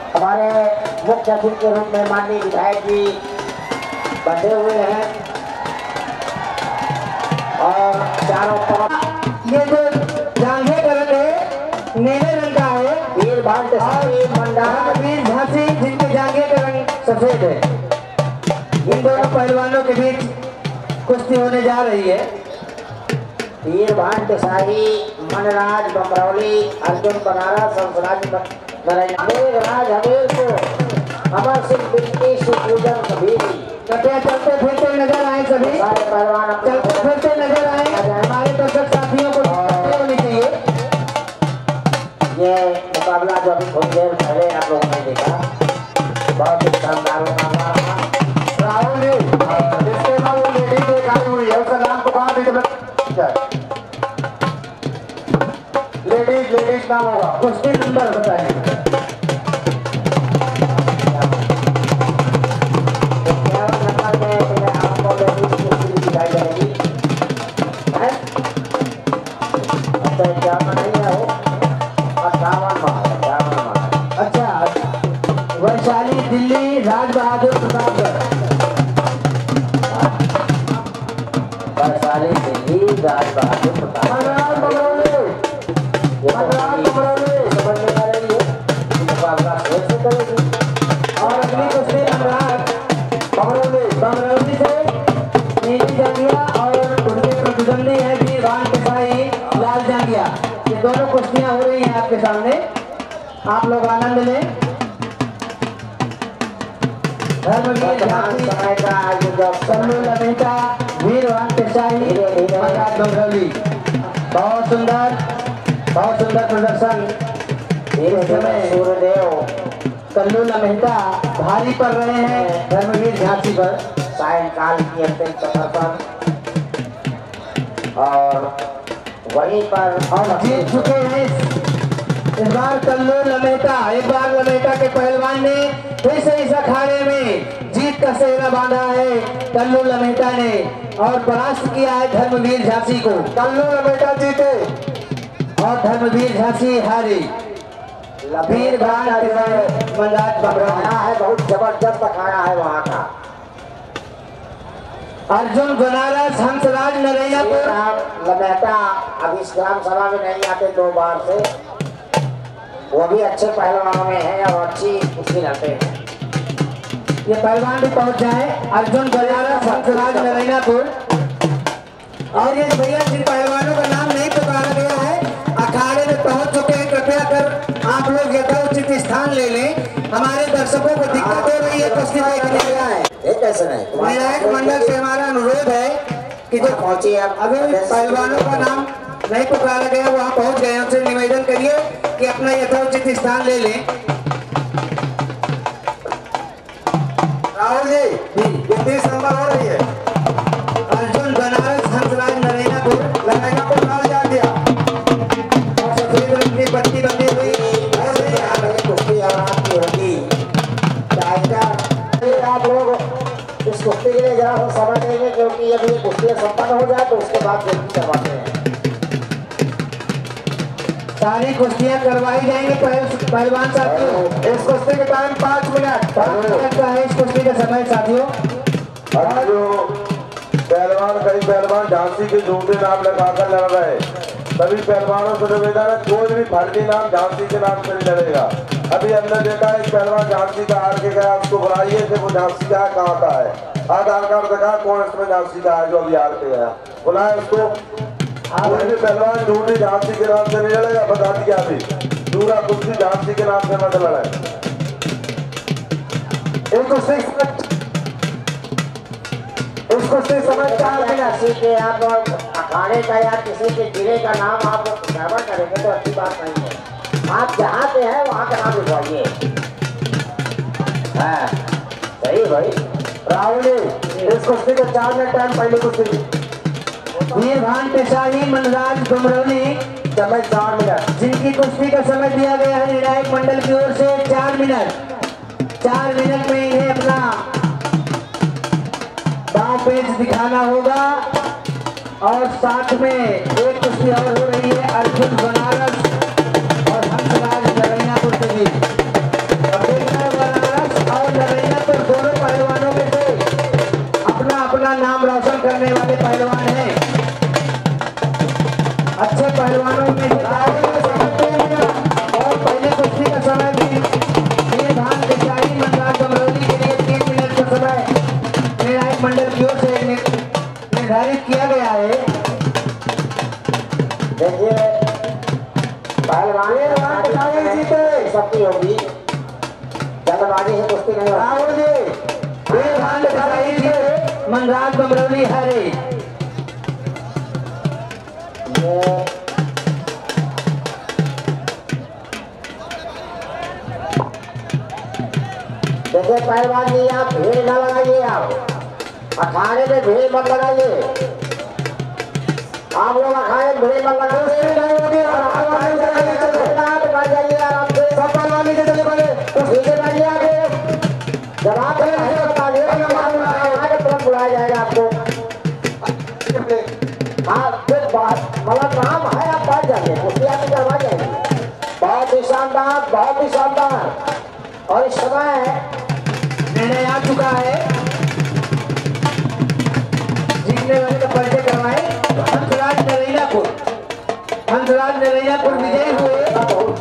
हमारे मुख्य अतिथि के रूप में माननीय विधायक जी बैठे हुए हैं और चारों तरफ ये जो जांघे का रंग है नीले रंग का है। वीर भांट वीर झांसी जिनके जांघे का रंग सफेद है। इन दोनों पहलवानों के बीच कुश्ती होने जा रही है। वीर भांट शाही मनराज बमरौली अर्जुन बनारस मेघराज हमीरपुर अमर सिंह बिल्की सुपूजन कभी कृपया चलते फिरते नजर आए सभी सारे पहलवान चलते फिरते नजर आए। हमारे दर्शक साथियों को होनी चाहिए। ये मुकाबला जो अभी थोड़ी देर पहले आप लोगों ने देखा बहुत ही शानदार मुकाबला रहा। राहुल जी जिसके बाद वो लेडी की गाड़ी हुई है उसका नाम तो कहाँ दीजिए लेडीज नाम होगा कुश्ती नंबर बताएं। अच्छा वैशाली दिल्ली राज बहादुर प्रतापगढ़। वैशाली दिल्ली राज बहादुर प्रतापगढ़। समझने आ रही है मुकाबला कैसे करेगी। और अगली कुश्ती बमरौली से नीली जांघिया और उनके प्रतिद्वंदी है वीर भांट शाही लाल जांघिया। ये दोनों कुश्तियां हो रही हैं आपके सामने, आप लोग आनंद लें। धर्मवीर झांसी समय का आयोजक कल्लू लमेटा वीर भांट शाही बमरौली। बहुत सुंदर प्रदर्शन। इस समय सूर्यदेव कल्लू लमेटा भारी पड़ रहे हैं धर्मवीर झांसी पर। सायंकाल की अंतिम सफर पर और वहीं पर और जीत चुके हैं इस बार कल्लू लमेटा। एक बार लमेटा के पहलवान ने फिर से इस अखाड़े में जीत का सेहरा बांधा है कल्लू लमेटा ने और परास्त किया है धर्मवीर झांसी को। कल्लू लमेटा जीते और धर्मवीर झांसी हारी। वीर भांट मनराज अखाड़ा है, बहुत जबरदस्त अखाड़ा है वहाँ का। अर्जुन बनारस हंसराज नरैयापुर लमेटा अब इस ग्राम सभा में नहीं आते 2 बार से, वो भी अच्छे पहलवानों में है और अच्छी कुश्ती लड़ते हैं। ये पहलवान भी पहुंच जाए। अर्जुन बनारस हंसराज नरैयापुर। और ये भैया जिन पहलवानों का नाम नहीं पुकारा गया है अखाड़े में पहुंच चुके हैं, कृपया कर आप लोग यथोचित स्थान ले लें। हमारे दर्शकों को दिक्कत हो रही है कुश्ती देखने गया है। कैसे नहीं विधायक मंडल से हमारा अनुरोध है कि जो पहुंची अगर पहलवानों का नाम नहीं पुकारा गया वहाँ पहुँच गए, उनसे निवेदन करिए कि अपना यथोचित स्थान ले लें। राहुल जी कितनी संभल हो रही है। अर्जुन बनारस हंसराज नरैयापुर लड़ाई को डाल जा दिया और सफेद रंग की पट्टी बंधी हुई कुश्ती आराम की होगी। आप लोग इस कुश्ती के लिए जरा सा समय देंगे क्योंकि यदि कुश्ती संपन्न हो जाए तो उसके बाद कुश्ती करवाते हैं। सारी कुश्तियां करवाई जाएंगी पहलवान साथियों। इस कुश्ती के टाइम 5 मिनट का है इस कुश्ती का समय साथियों। और जो पहलवान कई पहलवान झांसी के झूठे नाम लगाकर लड़ रहे सभी पहलवानों से निवेदन है कोई भी फर्जी नाम झांसी के नाम से नहीं लड़ेगा। अभी हमने देखा एक पहलवान झांसी का हार के गया, उसको बुलाइए थे वो झांसी का है कहाँ का है, आधार कार्ड दिखा कौन इसमें झांसी का है जो अभी हार के गया, बुलाए उसको। कोई भी पहलवान झूठी झांसी के नाम से नहीं लड़ेगा, बता दिया अभी पूरा कुश्ती झांसी के नाम से मत लड़े। इसको समय 4 मिनट किसी के आप अखाड़े का या किसी के जिले का नाम आप गड़बड़ करेंगे तो अच्छी बात नहीं है। आप जहाँ पे हैं वहाँ का नाम लिखवाइए। हाँ सही भाई। राहुल जी इस कुश्ती के 4 मिनट टाइम पहले कुश्ती वीर भांट शाही मनराज बमरौली समय 4 मिनट जिनकी कुश्ती का समय दिया गया है निर्णायक मंडल की ओर से 4 मिनट। 4 मिनट में इन्हें अपना दांव पेच दिखाना होगा और साथ में एक कुश्ती और हो रही है अर्जुन बनारस और हंसराज नरैयापुर के बीच। होती होगी, जल्दबाजी से कुश्ती नहीं होती। राहुल जी ये भांड कराई थी मनराज बमरौली हरे। ये देखिए पहलवान जी, आप भीड़ न लगाइए, आप अखाड़े में भीड़ मत लगाइए। आप लोग अखाड़े में भीड़ मत लगाइए, जाइए आराम से। पीछे बैठिए आगे, जब आप तुरंत बुलाया जाएगा आपको। हाँ फिर मतलब नाम है, आप बैठ जाइए, कुश्ती आपकी करवा जाएगी। बहुत ही शानदार, बहुत ही शानदार। और इस समय निर्णय आ चुका है, जीतने वाले का परिचय करवाए। हंसराज नरैनापुर विजयी हुए।